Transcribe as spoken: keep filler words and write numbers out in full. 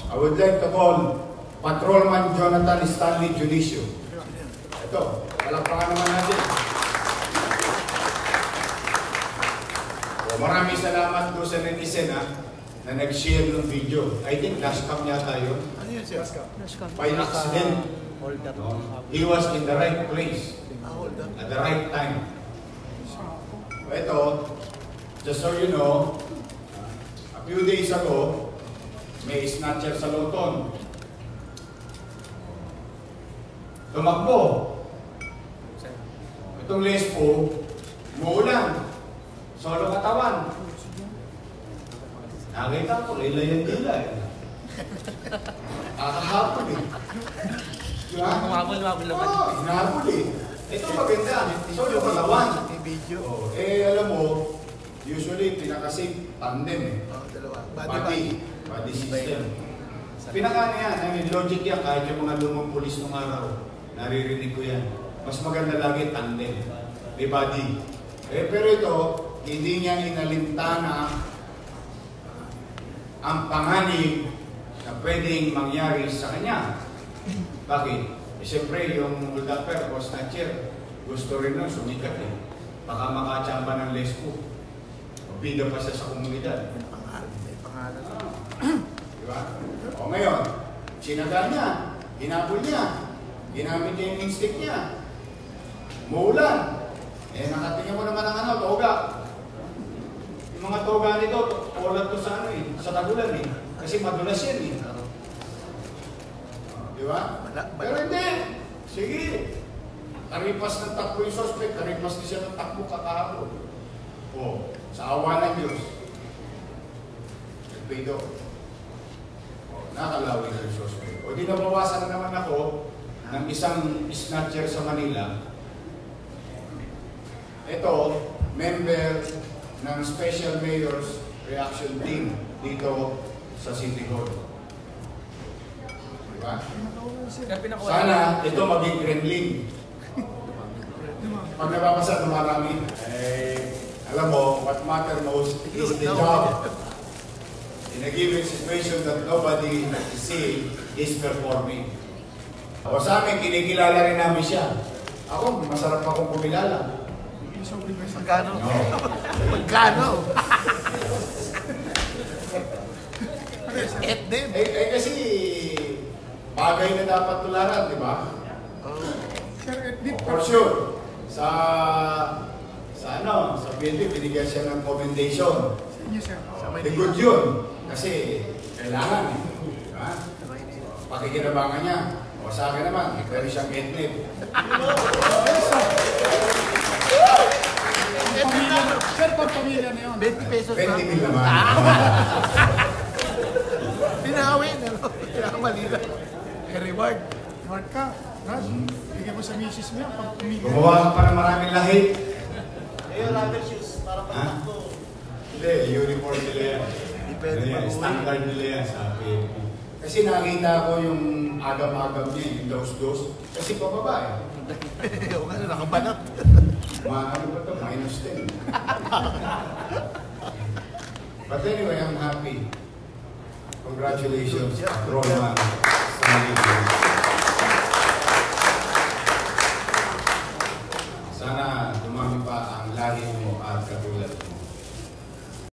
I would like to call Patrolman Jonathan Stanley Junicio. Ito, palakpakan naman natin. So, maraming salamat doon sa netizen ha, na nag-share ng video. I think dashcam yata yun. Ano yun siya? Dashcam. By accident. No? He was in the right place at the right time. Ito, just so you know, a few days ago, may snatcher sa Lawton. Tumakbo. Itong lespo, umuulan. Solo katawan. Nakita ko, ilayan-ila eh. Kakahapon eh. Mabul-mabul naman. Oo, hinabol eh. Ito maganda. Solo katawan. Oh, eh, alam mo, usually, pinaka-safe tandem eh. Body. Body system. Pinaka-ano yan, I mean, logic yan, kahit yung mga lumang pulis nung araw, naririnig ko yan. Mas maganda lagi tandem. May body. Eh, pero ito, hindi niya inalintana ang panganib na pwedeng mangyari sa kanya. Bakit? Eh, siyempre, yung hold-upper o snatcher, gusto rin nun sumikat eh. Baka makachamba ng lespo. O bida pa siya sa komunidad. May pangalan. Diba? O ngayon, sinaga niya, hinabol niya, ginamit niya yung instinct niya. Muulan. Eh, nakatingin mo naman ang ano, toga. Yung mga toga nito, ulat to sa ano eh, sa tagulan eh. Kasi madulas yan eh. Diba? Pero hindi. Sige. Karipas ng takbo yung suspect, karipas din siya ng takbo kakahapon. O, sa awa ng Diyos. Nagpaydo. O, nakalawin yung suspect. O, di nabawasan na naman ako ng isang snatcher sa Manila. Ito, member ng Special Mayor's Reaction Team dito sa City Hall. Diba? Sana ito maging Kremlin. Pag nababasa dumarami, eh, alam mo, what matter most is the job. In a given situation that nobody is seeing, is performing. O sa amin, kinikilala rin namin siya. Ako, masarap akong kumilala. Magkano? No. Magkano? Et din. Eh, eh kasi, bagay na dapat tularan, di ba? For sure. Sa, sa ano, sa P N P, binigyan siya ng commendation. The good yun. Kasi, kailangan eh. Diba? Pakikinabangan niya. O sa akin naman, pero siyang etnip. Sir, pag pamilya na yun. twenty pesos na. twenty mil naman. Pinawin, ano? Pinakamalila. Eh, reward. Reward ka. Rod, bigyan mo sa misis mo yan. Pag pamilya. Gumawa ka pa ng maraming lahit. Ayun, rubber shoes. Para pa ito. Hindi, uniform nila yan. Standard nila yan sa P N P. Kasi nakita ko yung agam-agam niya, yung dos-dos. Kasi pababa eh. Oo nga, nakabanat. Ano ba ito? minus ten. But anyway, I'm happy. Congratulations, Patrolman. Sana dumami pa ang lahi mo at katulad mo.